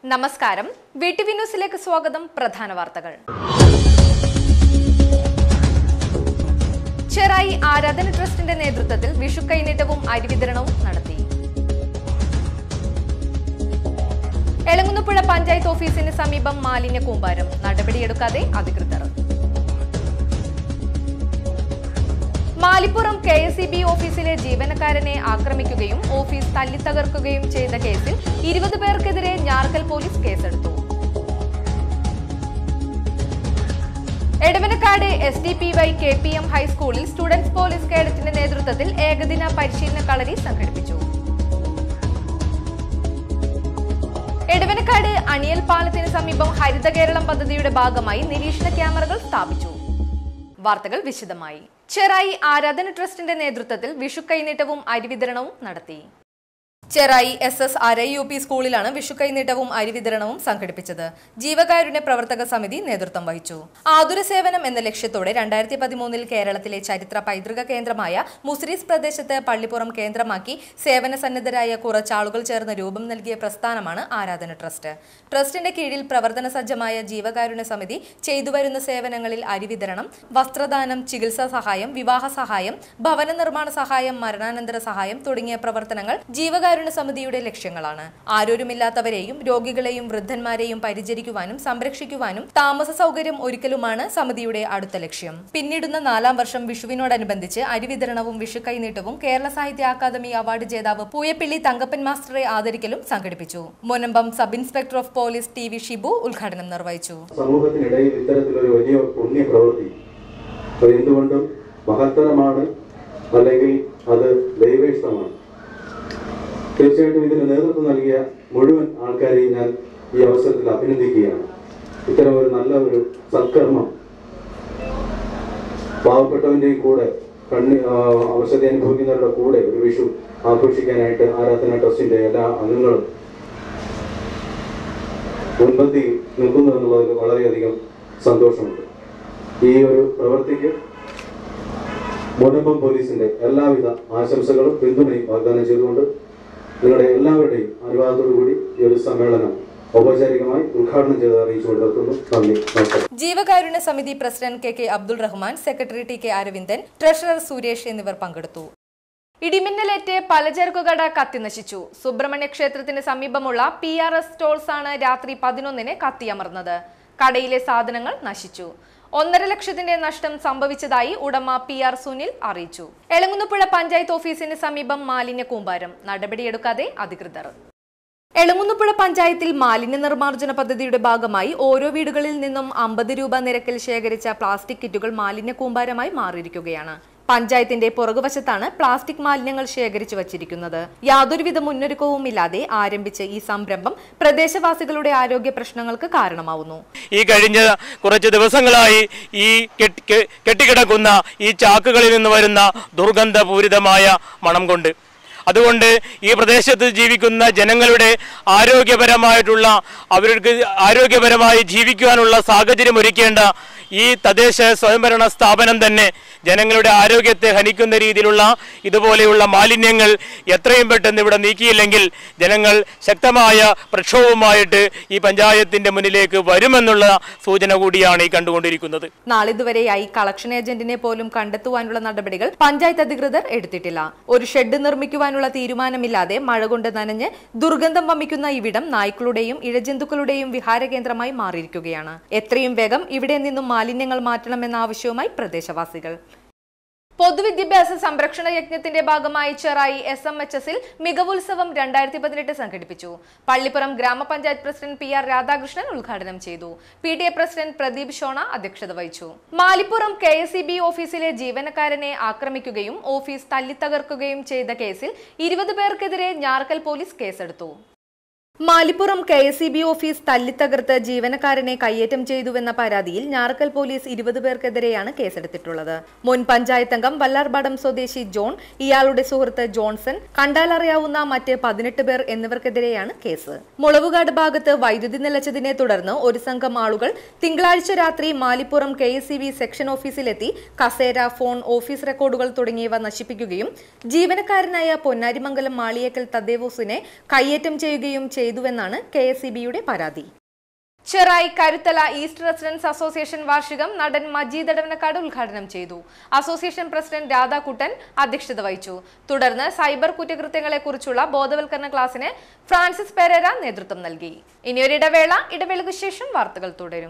നമസ്കാരം, VTV ന്യൂസിലേക്ക് സ്വാഗതം. പ്രധാന വാർത്തകൾ. ചെറായി ആരാധന ട്രസ്റ്റിന്റെ നേതൃത്വത്തിൽ വിഷു കൈനീട്ടവും അരിവിതരണവും നടത്തി. എളങ്ങുന്നപ്പുഴ പഞ്ചായത്ത് ഓഫീസിന് സമീപം മാലിന്യ കൂമ്പാരം, നടപടിയെടുക്കാതെ അധികൃതർ. മാലിപ്പുറം KSEB ഓഫീസിലെ ജീവനക്കാരനെ ആക്രമിക്കുകയും ഓഫീസ് തല്ലിത്തകർക്കുകയും ചെയ്ത കേസിൽ 20 പേർക്കെതിരെ ഞാർക്കൽ പോലീസ് കേസെടുത്തു. എടവനക്കാട് SDPY KPM ഹൈസ്കൂളിൽ സ്റ്റുഡൻസ് പോലീസ് കേഡറ്റിന്റെ നേതൃത്വത്തിൽ ഏകദിന പരിശീലന കളരി സംഘടിപ്പിച്ചു. എടവനക്കാട് അണിയൽ പാലത്തിന് സമീപം ഹരിത കേരളം പദ്ധതിയുടെ ഭാഗമായി നിരീക്ഷണ ക്യാമറകൾ സ്ഥാപിച്ചു. വാർത്തകൾ വിശദമായി. ചെറായി ആരാധന ട്രസ്റ്റിന്റെ നേതൃത്വത്തിൽ വിഷു കൈനീട്ടവും അരിവിതരണവും നടത്തി. ചെറായി SS RIUP സ്കൂളിലാണ് വിഷു കൈനീട്ടവും അരിവിതരണവും സംഘടിപ്പിച്ചത്. ജീവകാരുണ്യ പ്രവർത്തക സമിതി നേതൃത്വം വഹിച്ചു. ആതുര സേവനം എന്ന ലക്ഷ്യത്തോടെ 2013 കേരളത്തിലെ ചരിത്ര പൈതൃക കേന്ദ്രമായ മുസിരീസ് പ്രദേശത്ത് പള്ളിപ്പുറം കേന്ദ്രമാക്കി സേവന സന്നദ്ധരായ കുറച്ചാളുകൾ ചേർന്ന് രൂപം നൽകിയ പ്രസ്ഥാനമാണ് ആരാധന ട്രസ്റ്റ്. ട്രസ്റ്റിന്റെ കീഴിൽ പ്രവർത്തന സജ്ജമായ ജീവകാരുണ്യ സമിതി ചെയ്തുവരുന്ന സേവനങ്ങളിൽ അരിവിതരണം, വസ്ത്രദാനം, ചികിത്സാ സഹായം, വിവാഹ സഹായം, ഭവന നിർമ്മാണ സഹായം, മരണാനന്തര സഹായം തുടങ്ങിയ പ്രവർത്തനങ്ങൾ ജീവകാരുണ്യ സമിതിയുടെ ലക്ഷ്യങ്ങളാണ്. ആരോരുമില്ലാത്തവരെയും രോഗികളെയും വൃദ്ധന്മാരെയും പരിചരിക്കുവാനും സംരക്ഷിക്കുവാനും താമസ സൗകര്യം ഒരുക്കലുമാണ് സമിതിയുടെ അടുത്ത ലക്ഷ്യം. പിന്നീടുന്ന 4ാം വർഷം വിഷുവിനോടനുബന്ധിച്ച് അരിവിതരണവും വിഷു കൈനീട്ടവും കേരള സാഹിത്യ അക്കാദമി അവാർഡ് ജേതാവ് പൂയപ്പിള്ളി തങ്കപ്പൻ മാസ്റ്ററെ ആദരിക്കലും സംഘടിപ്പിച്ചു. Munambam sub inspector of police TV Shibu ഉദ്ഘാടനം നിർവഹിച്ചു. സമൂഹത്തിനിടയിൽ ഇത്തരത്തിലൊരു വലിയ പുണ്യ പ്രവൃത്തി എന്തുകൊണ്ടും മഹത്തരമാണ്, അല്ലെങ്കിൽ അത് ദൈവേഷ്ടമാണ്. തീർച്ചയായിട്ടും ഇതിന് നേതൃത്വം നൽകിയ മുഴുവൻ ആൾക്കാരെയും ഞാൻ ഈ അവസരത്തിൽ അഭിനന്ദിക്കുകയാണ്. ഇത്തരം ഒരു നല്ല ഒരു സത്കർമ്മം പാവപ്പെട്ടവന്റെയും കൂടെ അവശത അനുഭവിക്കുന്നവരുടെ കൂടെ ഒരു വിഷു ആഘോഷിക്കാനായിട്ട് ആരാധന ട്രസ്റ്റിന്റെ എല്ലാ അംഗങ്ങളും മുൻപന്തി നിൽക്കുന്നു എന്നുള്ളതിൽ വളരെയധികം സന്തോഷമുണ്ട്. ഈ ഒരു പ്രവൃത്തിക്ക് മുനമ്പം പോലീസിന്റെ എല്ലാവിധ ആശംസകളും പിന്തുണയും വാഗ്ദാനം ചെയ്തുകൊണ്ട് നിങ്ങളുടെ എല്ലാവരുടെയും അനുവാദത്തോടു കൂടി ഈ ഒരു സമ്മേളനം ഔപചാരികമായി ഉദ്ഘാടനം ചെയ്ത് അറിയിച്ചുകൊണ്ട് നിർത്തുന്നു. നന്ദി, നമസ്കാരം. ജീവകാരുണ്യ സമിതി president KK Abdul Rahman, secretary TK Aravindan, treasurer Suresh എന്നിവർ പങ്കെടുത്തു. ഇടിമിന്നലേറ്റ് പലചരക്ക് കട കത്തിനശിച്ചു. സുബ്രഹ്മണ്യ ക്ഷേത്രത്തിന് സമീപമുള്ള PRS സ്റ്റോൾസ് ആണ് രാത്രി 11-ന് കത്തിയമർന്നത്. കടയിലെ സാധനങ്ങൾ നശിച്ചു. 1.5 ലക്ഷത്തിന്റെ നഷ്ടം സംഭവിച്ചതായി ഉടമ PR സുനിൽ അറിയിച്ചു. എളങ്ങുന്നപ്പുഴ പഞ്ചായത്ത് ഓഫീസിന് സമീപം മാലിന്യ കൂമ്പാരം, നടപടിയെടുക്കാതെ അധികൃതർ. എളങ്ങുന്നപ്പുഴ പഞ്ചായത്തിൽ മാലിന്യ നിർമ്മാർജ്ജന പദ്ധതിയുടെ ഭാഗമായി ഓരോ വീടുകളിൽ നിന്നും 50 രൂപ നിരക്കിൽ ശേഖരിച്ച പ്ലാസ്റ്റിക് കിറ്റുകൾ മാലിന്യ കൂമ്പാരമായി മാറിയിരിക്കുകയാണ്. പഞ്ചായത്തിന്റെ പുറകുവശത്താണ് പ്ലാസ്റ്റിക് മാലിന്യങ്ങൾ ശേഖരിച്ചു വച്ചിരിക്കുന്നത്. യാതൊരുവിധ മുന്നൊരുക്കവുമില്ലാതെ ആരംഭിച്ച ഈ സംരംഭം പ്രദേശവാസികളുടെ ആരോഗ്യ പ്രശ്നങ്ങൾക്ക് കാരണമാവുന്നു. ഈ കഴിഞ്ഞ കുറച്ച് ദിവസങ്ങളായി ഈ കെട്ടിക്കിടക്കുന്ന ഈ ചാക്കുകളിൽ നിന്ന് വരുന്ന ദുർഗന്ധപൂരിതമായ മണം കൊണ്ട്, അതുകൊണ്ട് ഈ പ്രദേശത്ത് ജീവിക്കുന്ന ജനങ്ങളുടെ അവർക്ക് ആരോഗ്യപരമായി ജീവിക്കുവാനുള്ള സാഹചര്യം ഒരുക്കേണ്ട ഈ തദ്ദേശ സ്വയംഭരണ സ്ഥാപനം തന്നെ ജനങ്ങളുടെ ആരോഗ്യത്തെ ഹനിക്കുന്ന രീതിയിലുള്ള ഇതുപോലെയുള്ള മാലിന്യങ്ങൾ എത്രയും പെട്ടെന്ന് ഇവിടെ നീക്കിയില്ലെങ്കിൽ ജനങ്ങൾ ശക്തമായ പ്രക്ഷോഭവുമായിട്ട് ഈ പഞ്ചായത്തിന്റെ മുന്നിലേക്ക് വരുമെന്നുള്ള സൂചന കൂടിയാണ് ഈ കണ്ടുകൊണ്ടിരിക്കുന്നത്. നാളിതുവരെയായി കളക്ഷൻ ഏജന്റിനെ പോലും കണ്ടെത്തുവാനുള്ള നടപടികൾ പഞ്ചായത്ത് അധികൃതർ എടുത്തിട്ടില്ല. ഒരു ഷെഡ് നിർമ്മിക്കുവാനുള്ള തീരുമാനമില്ലാതെ മഴ കൊണ്ട് നനഞ്ഞ് ദുർഗന്ധം വമിക്കുന്ന ഇവിടം നായ്ക്കളുടെയും ഇഴജന്തുക്കളുടെയും വിഹാര കേന്ദ്രമായി മാറിയിരിക്കുകയാണ്. എത്രയും വേഗം ഇവിടെ നിന്നും മാലിന്യങ്ങൾ മാറ്റണമെന്ന ആവശ്യവുമായി പ്രദേശവാസികൾ. പൊതുവിദ്യാഭ്യാസ സംരക്ഷണ യജ്ഞത്തിന്റെ ഭാഗമായി ചെറായി SMHS-ൽ മികവുത്സവം 2018 സംഘടിപ്പിച്ചു. പള്ളിപ്പുറം ഗ്രാമപഞ്ചായത്ത് പ്രസിഡന്റ് PR രാധാകൃഷ്ണൻ ഉദ്ഘാടനം ചെയ്തു. PTA പ്രസിഡന്റ് പ്രദീപ് ഷോണ അധ്യക്ഷത വഹിച്ചു. മാലിപ്പുറം KSEB ഓഫീസിലെ ജീവനക്കാരനെ ആക്രമിക്കുകയും ഓഫീസ് തല്ലിത്തകർക്കുകയും ചെയ്ത കേസിൽ 20 പേർക്കെതിരെ ഞാർക്കൽ പോലീസ് കേസെടുത്തു. മാലിപ്പുറം KSEB ഓഫീസ് തല്ലിത്തകർത്ത് ജീവനക്കാരനെ കയ്യേറ്റം ചെയ്തുവെന്ന പരാതിയിൽ ഞാർക്കൽ പോലീസ് 20 പേർക്കെതിരെയാണ് കേസെടുത്തിട്ടുള്ളത്. മുൻ പഞ്ചായത്ത് അംഗം വല്ലാർപാടം സ്വദേശി ജോൺ, ഇയാളുടെ സുഹൃത്ത് ജോൺസൺ, കണ്ടാലറിയാവുന്ന മറ്റ് 18 പേർ എന്നിവർക്കെതിരെയാണ് കേസ്. മുളവുകാട് ഭാഗത്ത് വൈദ്യുതി നിലച്ചതിനെ തുടർന്ന് ഒരു സംഘം ആളുകൾ തിങ്കളാഴ്ച രാത്രി മാലിപ്പുറം KSEB സെക്ഷൻ ഓഫീസിലെത്തി കസേര, ഫോൺ, ഓഫീസ് റെക്കോർഡുകൾ തുടങ്ങിയവ നശിപ്പിക്കുകയും ജീവനക്കാരനായ പൊന്നാരിമംഗലം മാളിയേക്കൽ തദ്ദേവൂസിനെ കയ്യേറ്റം ചെയ്യുകയും ചെയ്തു ചെയ്തുവെന്നാണ് KSEBയുടെ പരാതി. Cherai Karuthala east residents association വാർഷികം നടൻ മജീദ് എടവനക്കാട് ഉദ്ഘാടനം ചെയ്തു. അസോസിയേഷൻ പ്രസിഡന്റ് രാധാകുട്ടൻ അധ്യക്ഷത വഹിച്ചു. തുടർന്ന് സൈബർ കുറ്റകൃത്യങ്ങളെക്കുറിച്ചുള്ള ബോധവൽക്കരണ ക്ലാസിന് ഫ്രാൻസിസ് പെരേര നേതൃത്വം നൽകി. ഇടവേളയ്ക്ക് ശേഷം വാർത്തകൾ തുടരും.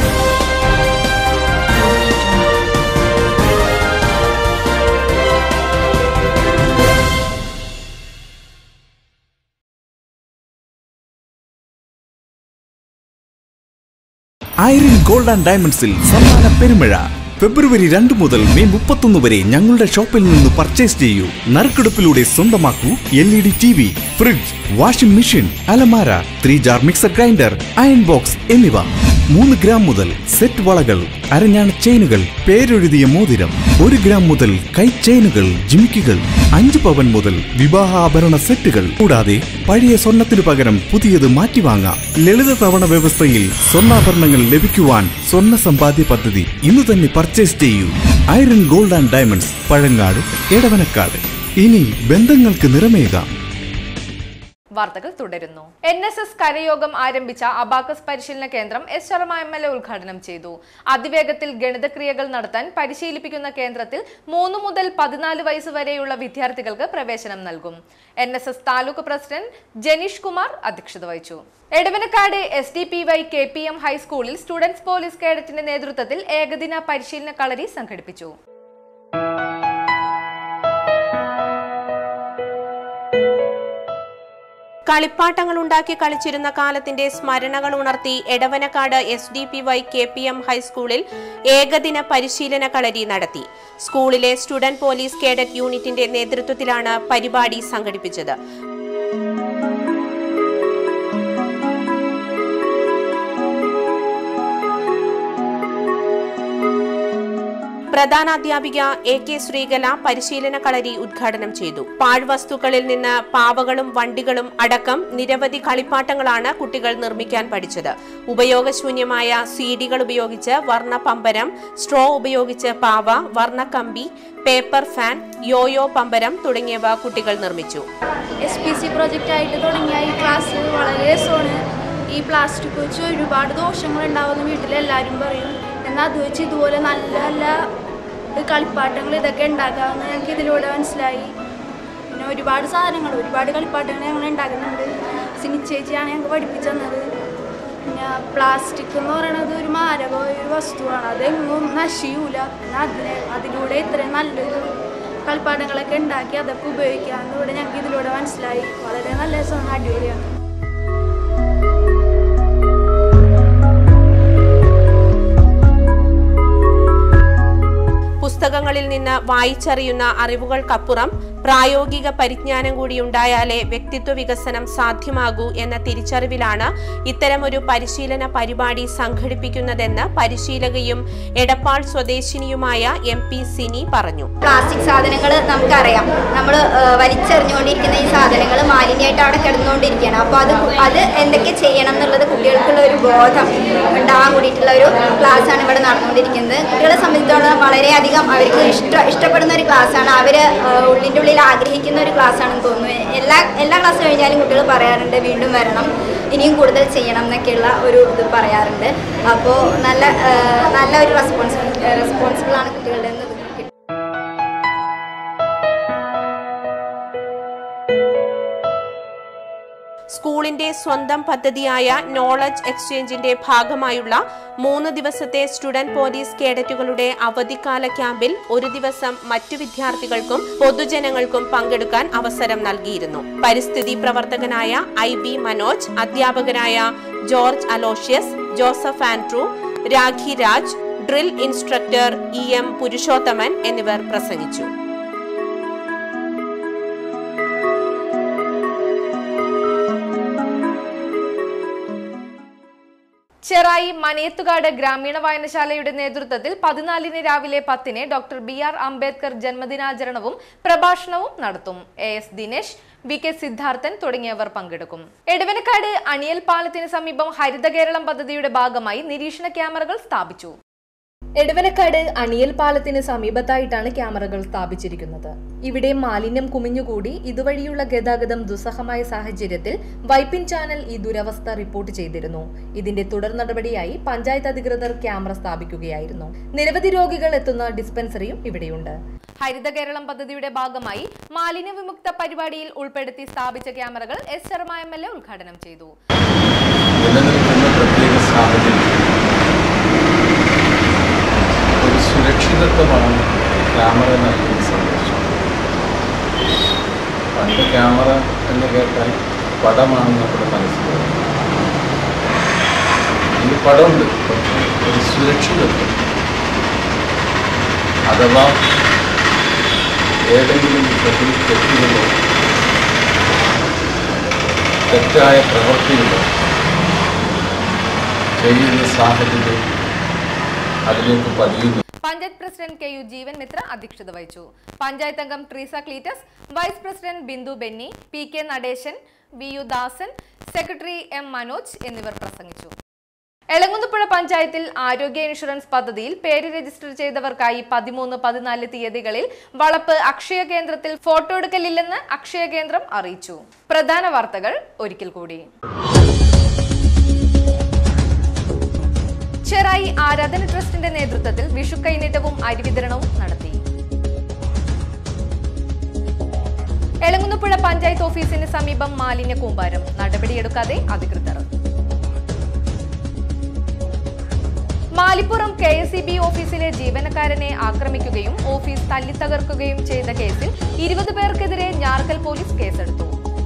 ഐറിൻ ഗോൾഡ് ആൻഡ് ഡയമണ്ട്സിൽ സമ്മാന പെരുമഴ. ഫെബ്രുവരി 2 മുതൽ മെയ് 31 വരെ ഞങ്ങളുടെ ഷോപ്പിൽ നിന്ന് പർച്ചേസ് ചെയ്യൂ. നറുക്കെടുപ്പിലൂടെ സ്വന്തമാക്കൂ LED TV, fridge, washing machine, അലമാര, 3 jar mixer grinder, iron box എന്നിവ. 3 ഗ്രാം മുതൽ സെറ്റ് വളകൾ, അരഞ്ഞാണ ചെയിനുകൾ, പേരെഴുതിയ മോതിരം, 1 ഗ്രാം മുതൽ കൈ ചെയിനുകൾ, ജിമിക്കുകൾ, 5 പവൻ മുതൽ വിവാഹാഭരണ സെറ്റുകൾ. കൂടാതെ പഴയ സ്വർണത്തിനു പകരം പുതിയത് മാറ്റിവാങ്ങാം. ലളിത തവണ വ്യവസ്ഥയിൽ സ്വർണ്ണാഭരണങ്ങൾ ലഭിക്കുവാൻ സ്വർണ്ണ സമ്പാദ്യ പദ്ധതി ഇന്ന് തന്നെ പർച്ചേസ് ചെയ്യൂ. Irene gold and diamonds, Pazhangad, Edavanakkad. ഇനി ബന്ധങ്ങൾക്ക് നിറമേകാം. വാർത്തകൾ തുടരുന്നു. NSS കരയോഗം ആരംഭിച്ച അബാക്കസ് പരിശീലന കേന്ദ്രം S. ശർമ്മ MLA ഉദ്ഘാടനം ചെയ്തു. അതിവേഗത്തിൽ ഗണിതക്രിയകൾ നടത്താൻ പരിശീലിപ്പിക്കുന്ന കേന്ദ്രത്തിൽ 3 മുതൽ 14 വയസ്സ് വരെയുള്ള വിദ്യാർത്ഥികൾക്ക് പ്രവേശനം നൽകും. NSS താലൂക്ക് പ്രസിഡന്റ് ജനീഷ് കുമാർ അധ്യക്ഷത വഹിച്ചു. എടവനക്കാട് SDPY KPM ഹൈസ്കൂളിൽ സ്റ്റുഡൻസ് പോലീസ് കേഡറ്റിന്റെ നേതൃത്വത്തിൽ ഏകദിന പരിശീലന കളരി സംഘടിപ്പിച്ചു. കളിപ്പാട്ടങ്ങൾ ഉണ്ടാക്കി കളിച്ചിരുന്ന കാലത്തിന്റെ സ്മരണകൾ ഉണർത്തി എടവനക്കാട് SDPY KPM ഹൈസ്കൂളിൽ ഏകദിന പരിശീലന കളരി നടത്തി. സ്കൂളിലെ സ്റ്റുഡന്റ് പോലീസ് കേഡറ്റ് യൂണിറ്റിന്റെ നേതൃത്വത്തിലാണ് പരിപാടി സംഘടിപ്പിച്ചത്. പ്രധാനാധ്യാപിക AK ശ്രീകല പരിശീലന കളരി ഉദ്ഘാടനം ചെയ്തു. പാഴ്വസ്തുക്കളിൽ നിന്ന് പാവകളും വണ്ടികളും അടക്കം നിരവധി കളിപ്പാട്ടങ്ങളാണ് കുട്ടികൾ നിർമ്മിക്കാൻ പഠിച്ചത്. ഉപയോഗശൂന്യമായ CD-കൾ ഉപയോഗിച്ച് വർണ്ണ പമ്പരം, സ്ട്രോ ഉപയോഗിച്ച് പാവ, വർണ്ണക്കമ്പി, പേപ്പർ ഫാൻ, യോയോ പമ്പരം തുടങ്ങിയവ കുട്ടികൾ നിർമ്മിച്ചു. SPC പ്രോജക്റ്റ് ആയിട്ട് തുടങ്ങിയ ഈ ക്ലാസ് വളരെ രസമാണ്. ഈ പ്ലാസ്റ്റിക് വെച്ച് ഒരുപാട് ദോഷങ്ങൾ ഉണ്ടാവുന്ന വീട്ടിലെല്ലാവരും പറയും. എന്നാൽ അത് വെച്ച് ഇതുപോലെ നല്ല നല്ല കളിപ്പാട്ടങ്ങൾ ഇതൊക്കെ ഉണ്ടാക്കാമെന്ന് ഞങ്ങൾക്ക് ഇതിലൂടെ മനസ്സിലായി. പിന്നെ ഒരുപാട് സാധനങ്ങൾ, ഒരുപാട് കളിപ്പാട്ടങ്ങൾ ഞങ്ങൾ ഉണ്ടാക്കുന്നുണ്ട്. സിനിച്ചേച്ചിയാണ് ഞങ്ങൾക്ക് പഠിപ്പിച്ചു തന്നത്. പിന്നെ പ്ലാസ്റ്റിക് എന്ന് പറയുന്നത് ഒരു മാരകമായ ഒരു വസ്തുവാണ്. അതെങ്ങും നശിയൂല. അതിലൂടെ ഇത്രയും നല്ലൊരു കളിപ്പാട്ടങ്ങളൊക്കെ ഉണ്ടാക്കി അതൊക്കെ ഉപയോഗിക്കാമെന്നൂടെ ഞങ്ങൾക്ക് ഇതിലൂടെ മനസ്സിലായി. വളരെ നല്ല രസമാണ്, അടിപൊളിയാണ്. പുസ്തകങ്ങളിൽ നിന്ന് വായിച്ചറിയുന്ന അറിവുകൾക്കപ്പുറം പ്രായോഗിക പരിജ്ഞാനം കൂടി ഉണ്ടായാലേ വ്യക്തിത്വ വികസനം സാധ്യമാകൂ എന്ന തിരിച്ചറിവിലാണ് ഇത്തരമൊരു പരിശീലന പരിപാടി സംഘടിപ്പിക്കുന്നതെന്ന് പരിശീലകയും എടപ്പാൾ സ്വദേശിനിയുമായ MP സിനി പറഞ്ഞു. പ്ലാസ്റ്റിക് സാധനങ്ങൾ നമുക്കറിയാം, നമ്മൾ വലിച്ചെറിഞ്ഞുകൊണ്ടിരിക്കുന്ന ഈ സാധനങ്ങൾ മാലിന്യമായിട്ട് അവിടെ കിടന്നുകൊണ്ടിരിക്കുകയാണ്. അപ്പോൾ അത് എന്തൊക്കെ ചെയ്യണം എന്നുള്ളത് കുട്ടികൾക്കുള്ള ഒരു ബോധം ഉണ്ടാകാൻ കൂടിയിട്ടുള്ള ഒരു ക്ലാസ്സാണ് ഇവിടെ നടന്നുകൊണ്ടിരിക്കുന്നത്. കുട്ടികളെ സംബന്ധിച്ചിടത്തോളം വളരെയധികം അവർക്ക് ഇഷ്ടപ്പെടുന്ന ഒരു ക്ലാസ്സാണ്. അവർ ഉള്ളിൻ്റെ ഉള്ളിൽ ആഗ്രഹിക്കുന്ന ഒരു ക്ലാസ്സാണെന്ന് തോന്നുന്നു. എല്ലാ ക്ലാസ് കഴിഞ്ഞാലും കുട്ടികൾ പറയാറുണ്ട് വീണ്ടും വരണം, ഇനിയും കൂടുതൽ ചെയ്യണം എന്നൊക്കെയുള്ള ഒരു ഇത് പറയാറുണ്ട്. അപ്പോൾ നല്ല ഒരു റെസ്പോൺസിബിളാണ് കുട്ടികളുടെ. സ്കൂളിന്റെ സ്വന്തം പദ്ധതിയായ നോളജ് എക്സ്ചേഞ്ചിന്റെ ഭാഗമായുള്ള 3 ദിവസത്തെ സ്റ്റുഡന്റ് പോലീസ് കേഡറ്റുകളുടെ അവധിക്കാല ക്യാമ്പിൽ ഒരു ദിവസം മറ്റു വിദ്യാർത്ഥികൾക്കും പൊതുജനങ്ങൾക്കും പങ്കെടുക്കാൻ അവസരം നൽകിയിരുന്നു. പരിസ്ഥിതി പ്രവർത്തകനായ IB മനോജ്, അധ്യാപകരായ George Aloysius, Joseph Andrew, Rakhi Raj, drill instructor EM Purushothaman എന്നിവർ പ്രസംഗിച്ചു. ചെറായി മനയത്തുകാട് ഗ്രാമീണ വായനശാലയുടെ നേതൃത്വത്തിൽ 14 രാവിലെ 10 ഡോക്ടർ BR അംബേദ്കർ ജന്മദിനാചരണവും പ്രഭാഷണവും നടത്തും. AS ദിനേശ്, VK സിദ്ധാർത്ഥൻ തുടങ്ങിയവർ പങ്കെടുക്കും. എടവനക്കാട് അണിയൽ പാലത്തിന് സമീപം ഹരിത കേരളം പദ്ധതിയുടെ ഭാഗമായി നിരീക്ഷണ ക്യാമറകൾ സ്ഥാപിച്ചു. എടവനക്കാട് അണിയൽ പാലത്തിന് സമീപത്തായിട്ടാണ് ക്യാമറകൾ സ്ഥാപിച്ചിരിക്കുന്നത്. ഇവിടെ മാലിന്യം കുമിഞ്ഞുകൂടി ഇതുവഴിയുള്ള ഗതാഗതം ദുസ്സഹമായ സാഹചര്യത്തിൽ വൈപ്പിൻ ചാനൽ ഈ ദുരവസ്ഥ റിപ്പോർട്ട് ചെയ്തിരുന്നു. ഇതിന്റെ തുടർ നടപടിയായി പഞ്ചായത്ത് അധികൃതർ ക്യാമറ സ്ഥാപിക്കുകയായിരുന്നു. നിരവധി രോഗികൾ എത്തുന്ന ഡിസ്പെൻസറിയും ഇവിടെയുണ്ട്. ഹരിത കേരളം പദ്ധതിയുടെ ഭാഗമായി മാലിന്യ വിമുക്ത പരിപാടിയിൽ ഉൾപ്പെടുത്തി സ്ഥാപിച്ച ക്യാമറകൾ എസ് ശർമ്മ MLA ഉദ്ഘാടനം ചെയ്തു. സുരക്ഷിതത്വമാണ് ക്യാമറ നൽകുന്ന സന്ദേശം. പണ്ട് ക്യാമറ എന്ന് കേട്ടാൽ പടമാണ് നമ്മുടെ മനസ്സിൽ. ഈ പടമുണ്ട്, പക്ഷേ ഒരു സുരക്ഷിതത്വം. അഥവാ ഏതെങ്കിലും വിധത്തിൽ തെറ്റുകളോ തെറ്റായ പ്രവൃത്തികളോ ചെയ്യുന്ന സാഹചര്യം അതിലേക്ക് പതിയുന്നു. പഞ്ചായത്ത് പ്രസിഡന്റ് KU ജീവൻ മിത്ര അധ്യക്ഷത വഹിച്ചു. പഞ്ചായത്ത് അംഗം Treesa Cletus, vice president Bindu Benny, PK Nadesan, VU Dasan, secretary M Manoj എന്നിവർ പ്രസംഗിച്ചു. എളങ്ങുന്നപ്പുഴ പഞ്ചായത്തിൽ ആരോഗ്യ ഇൻഷുറൻസ് പദ്ധതിയിൽ പേര് രജിസ്റ്റർ ചെയ്തവർക്കായി 13, 14 തീയതികളിൽ വളപ്പ് അക്ഷയ കേന്ദ്രത്തിൽ ഫോട്ടോ എടുക്കലില്ലെന്ന് അക്ഷയ കേന്ദ്രം അറിയിച്ചു. പ്രധാന വാർത്തകൾ ഒരിക്കൽ കൂടി. ചെറായി ആരാധന ട്രസ്റ്റിന്റെ നേതൃത്വത്തിൽ വിഷു കൈനീട്ടവും അരിവിതരണവും നടത്തി. എളങ്ങുന്നപ്പുഴ പഞ്ചായത്ത് ഓഫീസിന് സമീപം മാലിന്യ കൂമ്പാരം, നടപടിയെടുക്കാതെ അധികൃതർ. മാലിപ്പുറം KSEB ഓഫീസിലെ ജീവനക്കാരനെ ആക്രമിക്കുകയും ഓഫീസ് തല്ലിത്തകർക്കുകയും ചെയ്ത കേസിൽ 20 പേർക്കെതിരെ ഞാർക്കൽ പോലീസ് കേസെടുത്തു.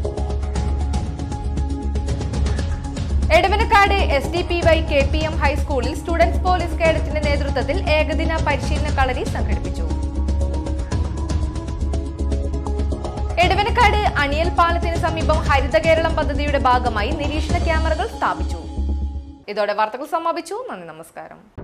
എടവനക്കാട് SDPY KPM ഹൈസ്കൂളിൽ സ്റ്റുഡൻസ് പോലീസ് കേഡറ്റിന്റെ നേതൃത്വത്തിൽ ഏകദിന പരിശീലന കളരി സംഘടിപ്പിച്ചു. എടവനക്കാട് അണിയൽ പാലത്തിന് സമീപം ഹരിത കേരളം പദ്ധതിയുടെ ഭാഗമായി നിരീക്ഷണ ക്യാമറകൾ സ്ഥാപിച്ചു. ഇതോടെ വാർത്തകൾ സമാപിച്ചു. നന്ദി, നമസ്കാരം.